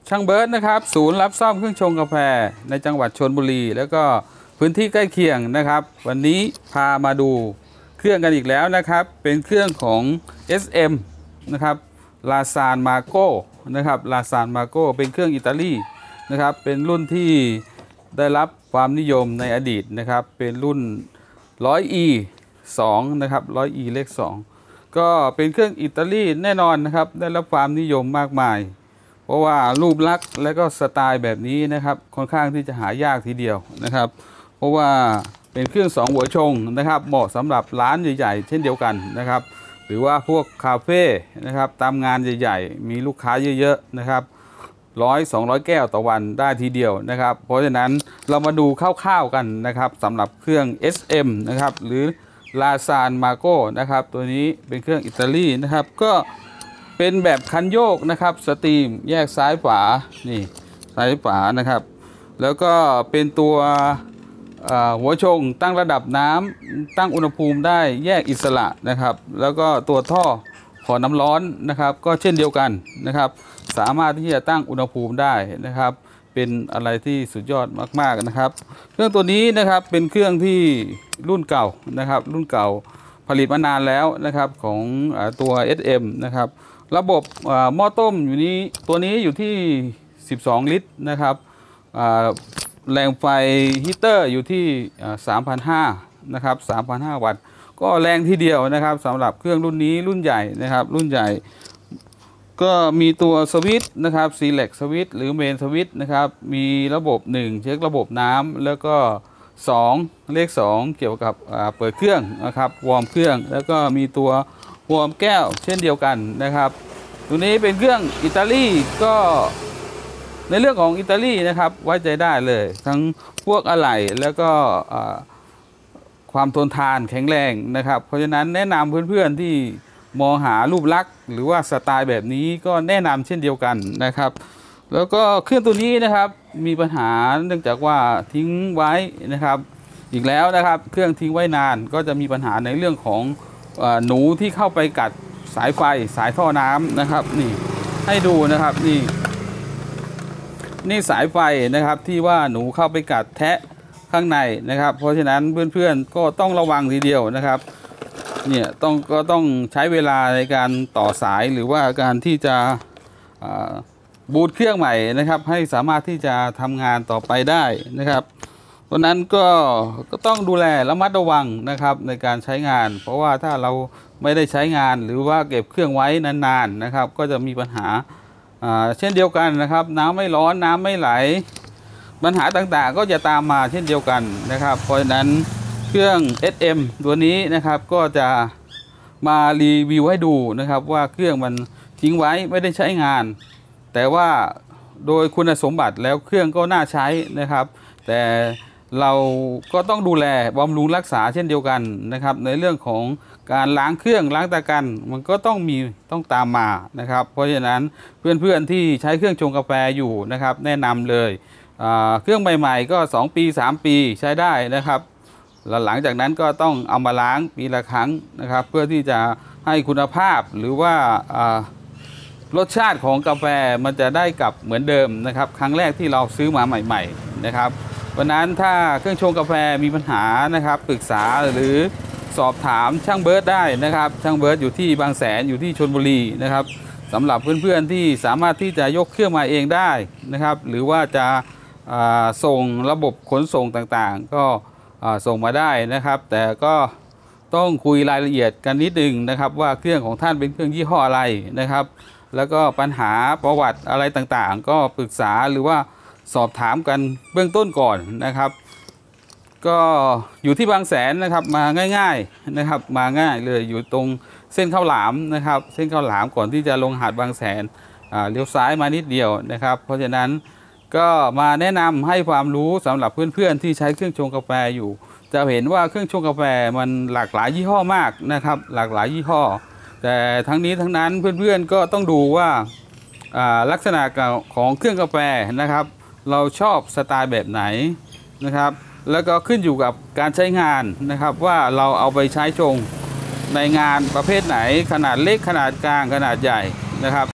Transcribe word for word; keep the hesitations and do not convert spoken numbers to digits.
ช่างเบิร์ดนะครับศูนย์รับซ่อมเครื่องชงกาแฟในจังหวัดชลบุรีแล้วก็พื้นที่ใกล้เคียงนะครับวันนี้พามาดูเครื่องกันอีกแล้วนะครับเป็นเครื่องของ เอส เอ็ม นะครับลาซานมาโกนะครับลาซานมาโกเป็นเครื่องอิตาลีนะครับเป็นรุ่นที่ได้รับความนิยมในอดีตนะครับเป็นรุ่น หนึ่งร้อยอี สอง นะครับ หนึ่งร้อย อี เลขสองก็เป็นเครื่องอิตาลีแน่นอนนะครับได้รับความนิยมมากมายเพราะว่ารูปลักษณ์และก็สไตล์แบบนี้นะครับค่อนข้างที่จะหายากทีเดียวนะครับเพราะว่าเป็นเครื่องสองหัวชงนะครับเหมาะสำหรับร้านใหญ่ๆเช่นเดียวกันนะครับหรือว่าพวกคาเฟ่นะครับตามงานใหญ่ๆมีลูกค้าเยอะๆนะครับร้อยสองร้อยแก้วต่อวันได้ทีเดียวนะครับเพราะฉะนั้นเรามาดูคร่าวๆกันนะครับสำหรับเครื่อง เอส เอ็ม นะครับหรือลาซานมาโกนะครับตัวนี้เป็นเครื่องอิตาลีนะครับก็เป็นแบบคันโยกนะครับสตรีมแยกซ้ายขวานี่ซ้ายขวานะครับแล้วก็เป็นตัวหัวชงตั้งระดับน้ำตั้งอุณหภูมิได้แยกอิสระนะครับแล้วก็ตัวท่อขอน้ำร้อนนะครับก็เช่นเดียวกันนะครับสามารถที่จะตั้งอุณหภูมิได้นะครับเป็นอะไรที่สุดยอดมากๆนะครับเครื่องตัวนี้นะครับเป็นเครื่องที่รุ่นเก่านะครับรุ่นเก่าผลิตมานานแล้วนะครับของตัว เอส เอ็ม นะครับระบบหม้อต้มอยู่นี้ตัวนี้อยู่ที่สิบสองลิตรนะครับแรงไฟฮีเตอร์อยู่ที่ สามพันห้าร้อย นะครับ สามพันห้าร้อย วัตต์ก็แรงทีเดียวนะครับสำหรับเครื่องรุ่นนี้รุ่นใหญ่นะครับรุ่นใหญ่ก็มีตัวสวิตช์นะครับ Select สวิตช์หรือเมนสวิตช์นะครับมีระบบหนึ่งเช็คระบบน้ำแล้วก็สองเลขสองเกี่ยวกับเปิดเครื่องนะครับวอร์มเครื่องแล้วก็มีตัววอร์มแก้วเช่นเดียวกันนะครับตัวนี้เป็นเครื่องอิตาลีก็ในเรื่องของอิตาลีนะครับไว้ใจได้เลยทั้งพวกอะไหล่แล้วก็ความทนทานแข็งแรงนะครับเพราะฉะนั้นแนะนำเพื่อนๆที่มองหารูปลักษณ์หรือว่าสไตล์แบบนี้ก็แนะนำเช่นเดียวกันนะครับแล้วก็เครื่องตัวนี้นะครับมีปัญหาเนื่องจากว่าทิ้งไว้นะครับอีกแล้วนะครับเครื่องทิ้งไว้นานก็จะมีปัญหาในเรื่องของหนูที่เข้าไปกัดสายไฟสายท่อน้ำนะครับนี่ให้ดูนะครับนี่นี่สายไฟนะครับที่ว่าหนูเข้าไปกัดแทะข้างในนะครับเพราะฉะนั้นเพื่อนๆก็ต้องระวังทีเดียวนะครับเนี่ยต้องก็ต้องใช้เวลาในการต่อสายหรือว่าการที่จะบูตเครื่องใหม่นะครับให้สามารถที่จะทำงานต่อไปได้นะครับเพราะนั้นก็ก็ต้องดูแลระมัดระวังนะครับในการใช้งานเพราะว่าถ้าเราไม่ได้ใช้งานหรือว่าเก็บเครื่องไว้นานๆนะครับก็จะมีปัญหาเช่นเดียวกันนะครับน้ำไม่ร้อนน้ำไม่ไหลปัญหาต่างๆก็จะตามมาเช่นเดียวกันนะครับเพราะฉะนั้นเครื่อง เอส เอ็ม ตัวนี้นะครับก็จะมารีวิวให้ดูนะครับว่าเครื่องมันทิ้งไว้ไม่ได้ใช้งานแต่ว่าโดยคุณสมบัติแล้วเครื่องก็น่าใช้นะครับแต่เราก็ต้องดูแลบำรุงรักษาเช่นเดียวกันนะครับในเรื่องของการล้างเครื่องล้างตะกันมันก็ต้องมีต้องตามมานะครับเพราะฉะนั้นเพื่อนๆที่ใช้เครื่องชงกาแฟอยู่นะครับแนะนำเลยเครื่องใหม่ๆก็สองปีสามปีใช้ได้นะครับแล้วหลังจากนั้นก็ต้องเอามาล้างปีละครั้งนะครับเพื่อที่จะให้คุณภาพหรือว่ารสชาติของกาแฟมันจะได้กลับเหมือนเดิมนะครับครั้งแรกที่เราซื้อมาใหม่ๆนะครับเพราะนั้นถ้าเครื่องชงกาแฟมีปัญหานะครับปรึกษาหรือสอบถามช่างเบิร์ดได้นะครับช่างเบิร์ดอยู่ที่บางแสนอยู่ที่ชลบุรีนะครับสำหรับเพื่อนๆที่สามารถที่จะยกเครื่องมาเองได้นะครับหรือว่าจะส่งระบบขนส่งต่างๆก็ส่งมาได้นะครับแต่ก็ต้องคุยรายละเอียดกันนิดนึงนะครับว่าเครื่องของท่านเป็นเครื่องยี่ห้ออะไรนะครับแล้วก็ปัญหาประวัติอะไรต่างๆก็ปรึกษาหรือว่าสอบถามกันเบื้องต้นก่อนนะครับก็อยู่ที่บางแสนนะครับมาง่ายๆนะครับมาง่ายเลยอยู่ตรงเส้นข้าวหลามนะครับเส้นข้าวหลามก่อนที่จะลงหาดบางแสนเลี้ยวซ้ายมานิดเดียวนะครับเพราะฉะนั้นก็มาแนะนำให้ความรู้สำหรับเพื่อนๆที่ใช้เครื่องชงกาแฟอยู่จะเห็นว่าเครื่องชงกาแฟมันหลากหลายยี่ห้อมากนะครับหลากหลายยี่ห้อแต่ทั้งนี้ทั้งนั้นเพื่อนๆก็ต้องดูว่าลักษณะของเครื่องกาแฟนะครับเราชอบสไตล์แบบไหนนะครับแล้วก็ขึ้นอยู่กับการใช้งานนะครับว่าเราเอาไปใช้ชงในงานประเภทไหนขนาดเล็กขนาดกลางขนาดใหญ่นะครับ